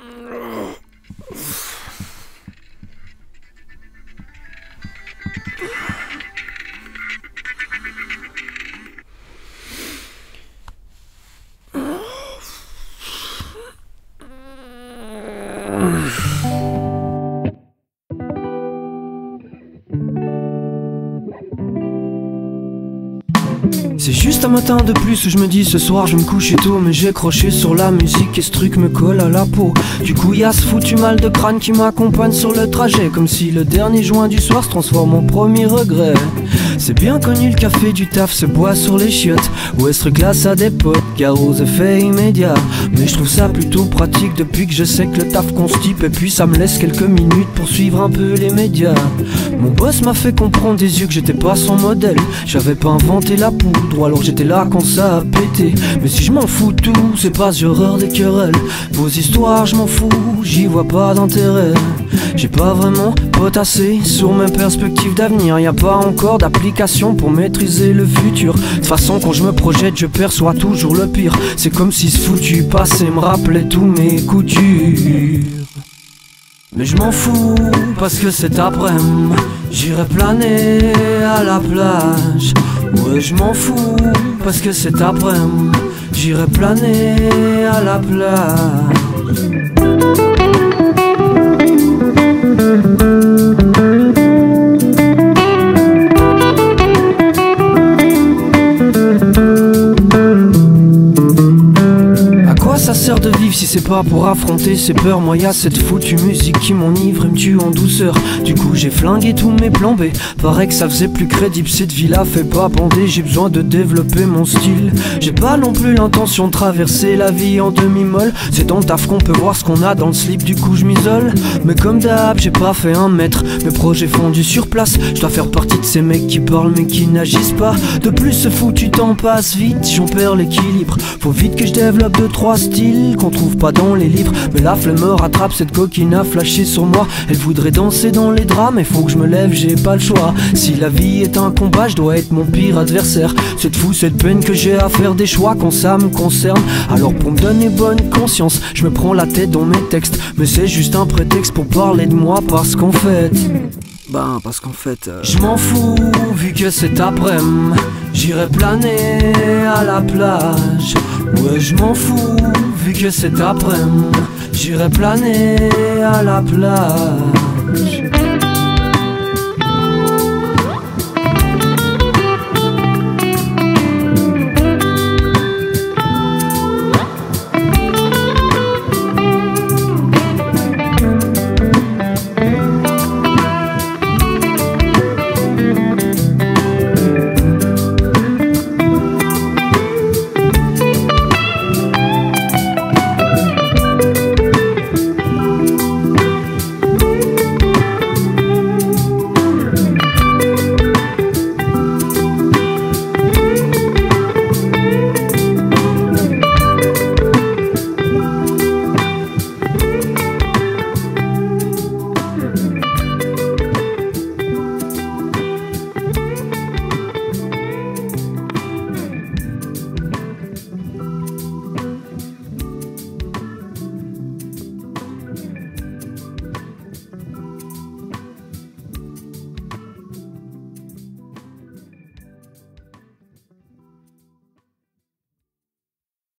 C'est juste un matin de plus où je me dis ce soir je vais me coucher tôt. Mais j'ai croché sur la musique et ce truc me colle à la peau. Du coup y'a ce foutu mal de crâne qui m'accompagne sur le trajet. Comme si le dernier joint du soir se transforme en premier regret. C'est bien connu, le café du taf se boit sur les chiottes. Ou est-ce glace à des potes, car aux effets immédiats. Mais je trouve ça plutôt pratique depuis que je sais que le taf constipe. Et puis ça me laisse quelques minutes pour suivre un peu les médias. Mon boss m'a fait comprendre des yeux que j'étais pas son modèle. J'avais pas inventé la poudre, alors j'étais là quand ça a pété. Mais si je m'en fous tout, c'est pas si horreur des querelles. Vos histoires je m'en fous, j'y vois pas d'intérêt. J'ai pas vraiment potassé sur mes perspectives d'avenir. Y'a pas encore d'application pour maîtriser le futur. De toute façon quand je me projette je perçois toujours le pire. C'est comme si ce foutu passé me rappelait tous mes coutures. Mais je m'en fous parce que cet après-midi j'irai planer à la plage. Ouais je m'en fous parce que cet après-midi j'irai planer à la plage. Ça sert de vivre si c'est pas pour affronter ses peurs. Moi y'a cette foutue musique qui m'enivre et me tue en douceur. Du coup j'ai flingué tous mes plans B. Paraît que ça faisait plus crédible, cette vie-là fait pas bander. J'ai besoin de développer mon style. J'ai pas non plus l'intention de traverser la vie en demi-molle. C'est dans le taf qu'on peut voir ce qu'on a dans le slip, du coup je m'isole. Mais comme d'hab j'ai pas fait un mètre, mes projets fondus sur place. Je dois faire partie de ces mecs qui parlent mais qui n'agissent pas. De plus ce foutu temps passe vite, j'en perds l'équilibre. Faut vite que je développe 2-3 styles qu'on trouve pas dans les livres. Mais la flemme me rattrape, cette coquine a flashé sur moi. Elle voudrait danser dans les draps, mais faut que je me lève, j'ai pas le choix. Si la vie est un combat, je dois être mon pire adversaire. C'est fou cette peine que j'ai à faire des choix quand ça me concerne. Alors pour me donner bonne conscience, je me prends la tête dans mes textes. Mais c'est juste un prétexte pour parler de moi parce qu'en fait... parce qu'en fait je m'en fous vu que cet après-midi j'irai planer à la plage. Ouais je m'en fous vu que cet après-midi j'irai planer à la plage.